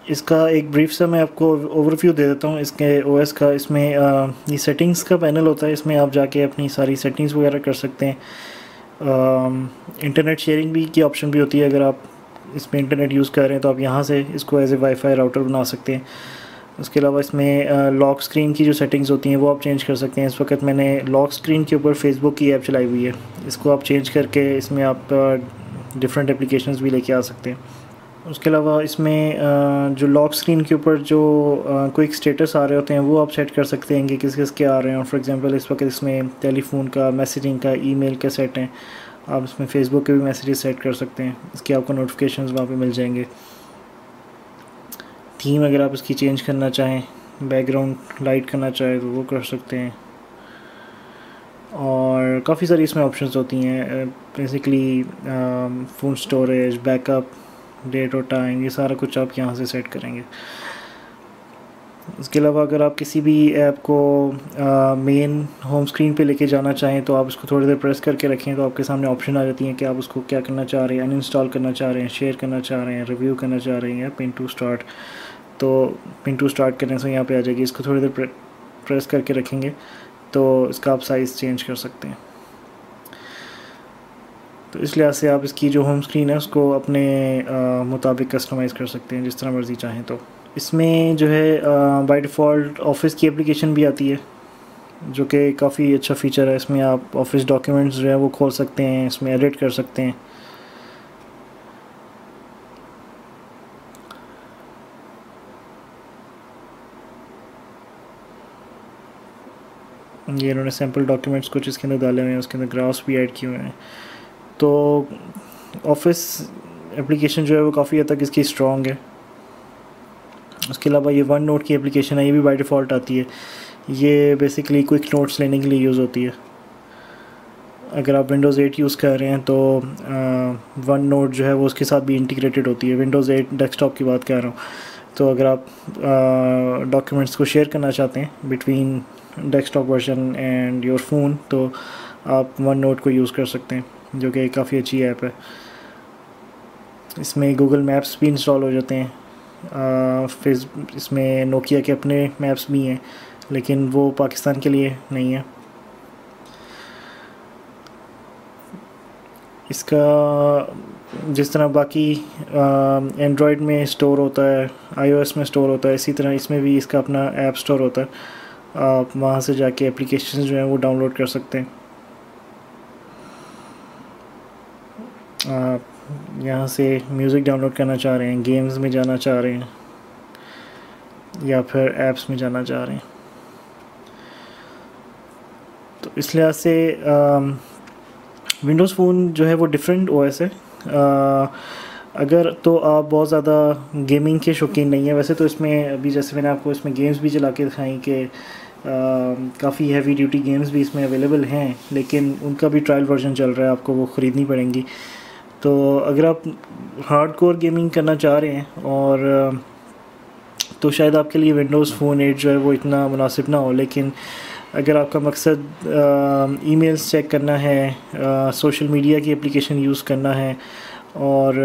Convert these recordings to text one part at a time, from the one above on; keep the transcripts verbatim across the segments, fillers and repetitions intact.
इसका एक ब्रीफ सा मैं आपको ओवरव्यू दे देता हूँ इसके ओएस का। इसमें आ, ये सेटिंग्स का पैनल होता है, इसमें आप जाके अपनी सारी सेटिंग्स वगैरह कर सकते हैं। इंटरनेट शेयरिंग भी की ऑप्शन भी होती है, अगर आप इसमें इंटरनेट यूज़ कर रहे हैं तो आप यहाँ से इसको एज ए वाईफाई राउटर बना सकते हैं। उसके अलावा इसमें लॉक स्क्रीन की जो सेटिंग्स होती हैं वो आप चेंज कर सकते हैं। इस वक्त मैंने लॉक स्क्रीन के ऊपर फेसबुक की ऐप चलाई हुई है, इसको आप चेंज करके इसमें आप डिफरेंट एप्लीकेशंस भी लेके आ सकते हैं। उसके अलावा इसमें जो लॉक स्क्रीन के ऊपर जो क्विक स्टेटस आ रहे होते हैं वो आप सेट कर सकते हैं कि किस किस के आ रहे हैं। फॉर एग्जांपल इस वक्त इसमें टेलीफोन का, मैसेजिंग का, ईमेल का सेट हैं। आप इसमें फ़ेसबुक के भी मैसेजेस सेट कर सकते हैं, इसके आपको नोटिफिकेशंस वहाँ पे मिल जाएंगे। थीम अगर आप इसकी चेंज करना चाहें, बैकग्राउंड लाइट करना चाहें तो वो कर सकते हैं। और काफ़ी सारी इसमें ऑप्शंस होती हैं, basically phone storage, backup, date और टाइम, ये सारा कुछ आप यहाँ से सेट करेंगे। इसके अलावा अगर आप किसी भी ऐप को मेन होम स्क्रीन पे लेके जाना चाहें तो आप उसको थोड़ी देर प्रेस करके रखें तो आपके सामने ऑप्शन आ जाती हैं कि आप उसको क्या करना चाह रहे हैं, अनइंस्टॉल करना चाह रहे हैं, शेयर करना चाह रहे हैं, रिव्यू करना चाह रहे हैं, पिन टू स्टार्ट। तो पिन टू स्टार्ट करने से यहाँ पे आ जाएगी, इसको थोड़ी देर प्रे, प्रेस करके रखेंगे तो इसका आप साइज़ चेंज कर सकते हैं। तो इस लिहाज से आप इसकी जो होम स्क्रीन है उसको अपने आ, मुताबिक कस्टमाइज़ कर सकते हैं जिस तरह मर्ज़ी चाहें। तो इसमें जो है बाय डिफ़ॉल्ट ऑफिस की एप्लीकेशन भी आती है जो कि काफ़ी अच्छा फ़ीचर है। इसमें आप ऑफिस डॉक्यूमेंट्स जो है वो खोल सकते हैं, इसमें एडिट कर सकते हैं। ये इन्होंने सैम्पल डॉक्यूमेंट्स कुछ इसके अंदर डाले हुए हैं, उसके अंदर ग्राफ्स भी ऐड किए हुए हैं। तो ऑफिस एप्लीकेशन जो है वो काफ़ी हद तक इसकी स्ट्रॉन्ग है। उसके अलावा ये वन नोट की एप्लीकेशन है, ये भी बाय डिफ़ॉल्ट आती है। ये बेसिकली क्विक नोट्स लेने के लिए यूज़ होती है। अगर आप विंडोज़ एट यूज़ कर रहे हैं तो वन नोट जो है वो उसके साथ भी इंटीग्रेटेड होती है। विंडोज़ एट डेस्कटॉप की बात कर रहा हूँ। तो अगर आप डॉक्यूमेंट्स को शेयर करना चाहते हैं between desktop version and your phone तो आप वन नोट को यूज़ कर सकते हैं, जो कि काफ़ी अच्छी ऐप है। इसमें गूगल मैप्स भी इंस्टॉल हो जाते हैं। फेस इसमें नोकिया के अपने मैप्स भी हैं लेकिन वो पाकिस्तान के लिए नहीं है। इसका जिस तरह बाकी एंड्रॉयड में स्टोर होता है, आईओएस में स्टोर होता है, इसी तरह इसमें भी इसका अपना ऐप स्टोर होता है। आप वहाँ से जाके एप्लीकेशन जो हैं वो डाउनलोड कर सकते हैं। आप यहाँ से म्यूज़िक डाउनलोड करना चाह रहे हैं, गेम्स में जाना चाह रहे हैं या फिर ऐप्स में जाना चाह रहे हैं। तो इस लिहाज से विंडोज़ फ़ोन जो है वो डिफरेंट ओएस है। आ, अगर तो आप बहुत ज़्यादा गेमिंग के शौकीन नहीं है, वैसे तो इसमें अभी जैसे मैंने आपको इसमें गेम्स भी चला के दिखाई कि काफ़ी हैवी ड्यूटी गेम्स भी इसमें अवेलेबल हैं, लेकिन उनका भी ट्रायल वर्जन चल रहा है, आपको वो ख़रीदनी पड़ेंगी। तो अगर आप हार्डकोर गेमिंग करना चाह रहे हैं और तो शायद आपके लिए विंडोज़ फ़ोन एट जो है वो इतना मुनासिब ना हो, लेकिन अगर आपका मकसद ईमेल्स चेक करना है, सोशल मीडिया की एप्लीकेशन यूज़ करना है और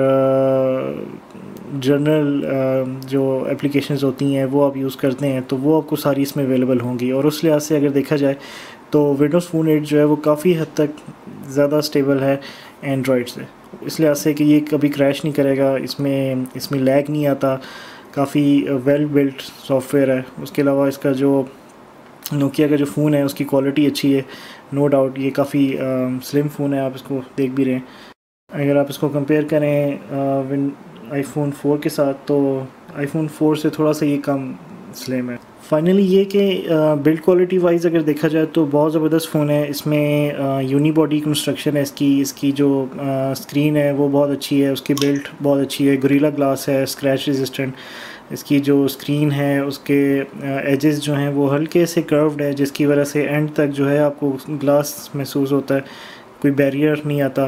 जनरल जो एप्लीकेशंस होती हैं वो आप यूज़ करते हैं तो वो आपको सारी इसमें अवेलेबल होंगी। और उस लिहाज से अगर देखा जाए तो विंडोज़ फ़ोन एट जो है वो काफ़ी हद तक ज़्यादा स्टेबल है एंड्रॉयड से, इस लिहाज से कि ये कभी क्रैश नहीं करेगा, इसमें इसमें लैग नहीं आता, काफ़ी वेल बिल्ट सॉफ्टवेयर है। उसके अलावा इसका जो नोकिया का जो फ़ोन है उसकी क्वालिटी अच्छी है, नो डाउट ये काफ़ी स्लिम फ़ोन है, आप इसको देख भी रहे हैं। अगर आप इसको कंपेयर करें विन आईफोन फोर के साथ तो आईफोन फोर से थोड़ा सा ये कम स्लिम है। फाइनली ये कि बिल्ड क्वालिटी वाइज अगर देखा जाए तो बहुत ज़बरदस्त फ़ोन है। इसमें यूनिबॉडी कंस्ट्रक्शन है इसकी, इसकी जो स्क्रीन है वो बहुत अच्छी है, उसकी बिल्ड बहुत अच्छी है, गोरिल्ला ग्लास है, स्क्रैच रेजिस्टेंट। इसकी जो स्क्रीन है उसके एजेस जो हैं वो हल्के से कर्व्ड है, जिसकी वजह से एंड तक जो है आपको ग्लास महसूस होता है, कोई बैरियर नहीं आता।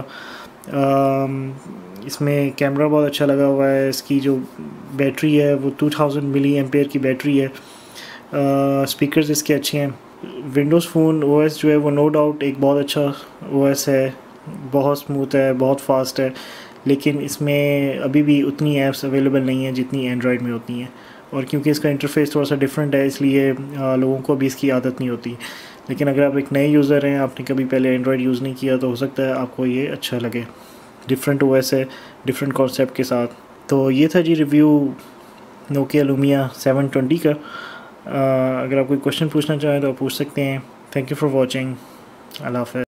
इसमें कैमरा बहुत अच्छा लगा हुआ है। इसकी जो बैटरी है वो टू थाउज़ेंड मिली एम्पेयर की बैटरी है। स्पीकर्स इसके अच्छे हैं। विंडोज़ फ़ोन ओएस जो है वो नो डाउट एक बहुत अच्छा ओएस है, बहुत स्मूथ है, बहुत फास्ट है, लेकिन इसमें अभी भी उतनी ऐप्स अवेलेबल नहीं हैं जितनी एंड्रॉयड में होती हैं, और क्योंकि इसका इंटरफेस थोड़ा सा डिफरेंट है इसलिए लोगों को अभी इसकी आदत नहीं होती। लेकिन अगर आप एक नए यूज़र हैं, आपने कभी पहले एंड्रॉयड यूज़ नहीं किया, तो हो सकता है आपको ये अच्छा लगे। डिफरेंट ओएस है, डिफरेंट कॉन्सेप्ट के साथ। तो ये था जी review Nokia Lumia seven twenty का। आ, अगर आप कोई क्वेश्चन पूछना चाहें तो आप पूछ सकते हैं। Thank you for watching. अल्लाह हाफ़िज़।